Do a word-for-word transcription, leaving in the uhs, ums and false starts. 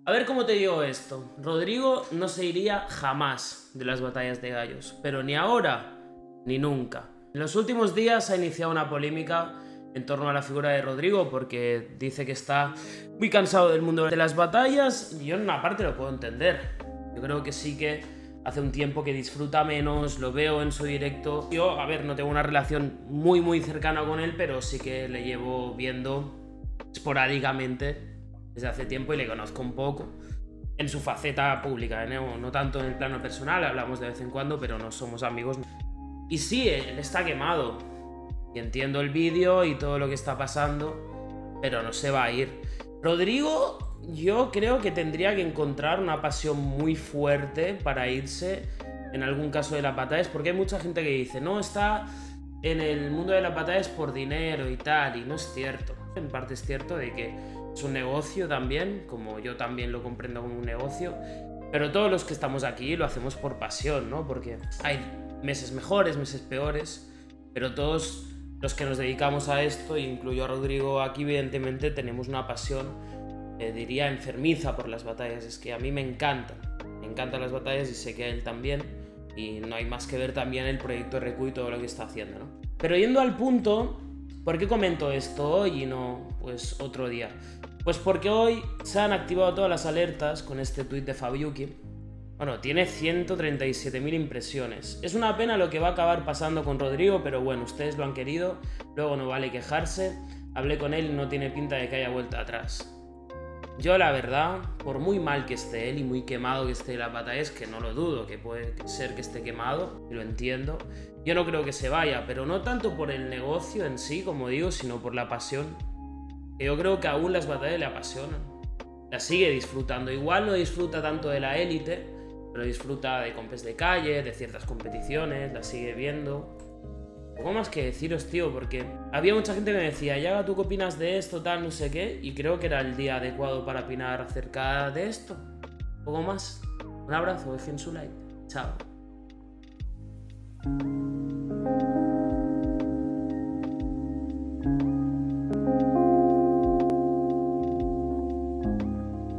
A ver cómo te digo esto. Rodrigo no se iría jamás de las batallas de gallos, pero ni ahora ni nunca. En los últimos días ha iniciado una polémica en torno a la figura de Rodrigo porque dice que está muy cansado del mundo de las batallas y yo en una parte lo puedo entender. Yo creo que sí que hace un tiempo que disfruta menos, lo veo en su directo. Yo, a ver, no tengo una relación muy muy cercana con él, pero sí que le llevo viendo esporádicamente desde hace tiempo y le conozco un poco en su faceta pública, ¿no? No tanto en el plano personal, hablamos de vez en cuando, pero no somos amigos. Y sí, él está quemado. Y entiendo el vídeo y todo lo que está pasando, pero no se va a ir. Rodrigo, yo creo que tendría que encontrar una pasión muy fuerte para irse en algún caso de las batallas, porque hay mucha gente que dice, no, está en el mundo de las batallas por dinero y tal, y no es cierto. En parte es cierto de que es un negocio también, como yo también lo comprendo como un negocio, pero todos los que estamos aquí lo hacemos por pasión, ¿no? Porque hay meses mejores, meses peores, pero todos los que nos dedicamos a esto, incluyo a Rodrigo aquí, evidentemente tenemos una pasión, eh, diría, enfermiza por las batallas. Es que a mí me encantan, me encantan las batallas y sé que a él también, y no hay más que ver también el proyecto R Q y todo lo que está haciendo, ¿no? Pero yendo al punto, ¿por qué comento esto hoy y no pues otro día? Pues porque hoy se han activado todas las alertas con este tuit de Fabiuki. Bueno, tiene ciento treinta y siete mil impresiones. Es una pena lo que va a acabar pasando con Rodrigo, pero bueno, ustedes lo han querido, luego no vale quejarse. Hablé con él y no tiene pinta de que haya vuelta atrás. Yo la verdad, por muy mal que esté él y muy quemado que esté en las batallas, que no lo dudo, que puede ser que esté quemado, y lo entiendo, yo no creo que se vaya, pero no tanto por el negocio en sí, como digo, sino por la pasión. Que yo creo que aún las batallas le apasionan. Las sigue disfrutando. Igual no disfruta tanto de la élite, pero disfruta de compes de calle, de ciertas competiciones, las sigue viendo. Poco más que deciros, tío, porque había mucha gente que me decía, Yaga, ¿tú qué opinas de esto, tal, no sé qué? Y creo que era el día adecuado para opinar acerca de esto. Poco más. Un abrazo, dejen su like. Chao.